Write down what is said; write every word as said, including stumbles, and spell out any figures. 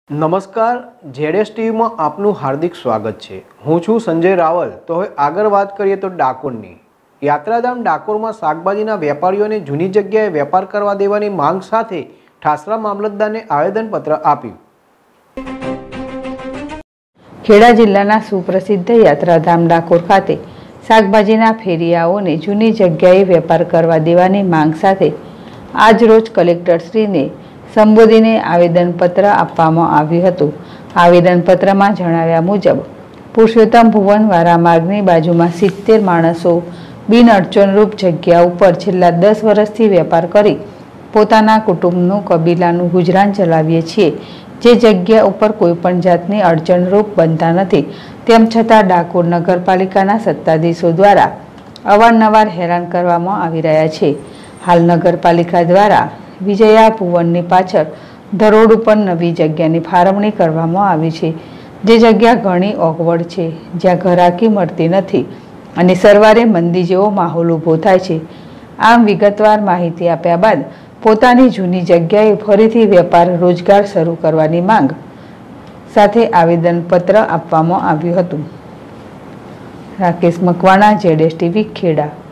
નમસ્કાર, જેડેસ ટીવીમાં આપનું હાર્દિક સ્વાગત છે। હું છું સંજય રાવલ। તો હવે આગળ વાત કરીએ તો ડાકોરની યાત્રાધામ ડાકોરમાં શાકભાજીના વેપારીઓને જૂની જગ્યાએ વેપાર કરવા દેવાની માંગ સાથે ઠાસરા મામલતદારને આવેદનપત્ર આપ્યું। ખેડા જિલ્લાના સુપ્રસિદ્ધ યાત્રાધામ ડાકોર ખાતે શાકભાજીના ફેરિયાઓને જૂની જગ્યાએ વેપાર કરવા દેવાની માંગ સાથે આજરોજ કલેક્ટરશ્રીને સંબોધીને આવેદનપત્ર આપવામાં આવ્યું હતું। આવેદનપત્રમાં જણાવ્યા મુજબ પુરુષોત્તમ ભુવનવાળા માર્ગની બાજુમાં સિત્તેર માણસો બિન અડચણરૂપ જગ્યા ઉપર છેલ્લા દસ વર્ષથી વેપાર કરી પોતાના કુટુંબનું કબીલાનું ગુજરાન ચલાવીએ છીએ। જે જગ્યા ઉપર કોઈપણ જાતની અડચણરૂપ બનતા નથી, તેમ છતાં ડાકોર નગરપાલિકાના સત્તાધીશો દ્વારા અવારનવાર હેરાન કરવામાં આવી રહ્યા છે। હાલ નગરપાલિકા દ્વારા વિજયા ભુવનની પાછળ ધરોડ ઉપર નવી જગ્યાની ફાળવણી કરવામાં આવી છે, જે જગ્યા ઘણી ઓગવડ છે, જ્યાં ઘરાકી મળતી નથી અને સરવારે મંદી જેવો માહોલ ઊભો થાય છે। આમ વિગતવાર માહિતી આપ્યા બાદ પોતાની જૂની જગ્યાએ ફરીથી વેપાર રોજગાર શરૂ કરવાની માંગ સાથે આવેદનપત્ર આપવામાં આવ્યું હતું। રાકેશ મકવાણા, જેડેસ ટીવી, ખેડા।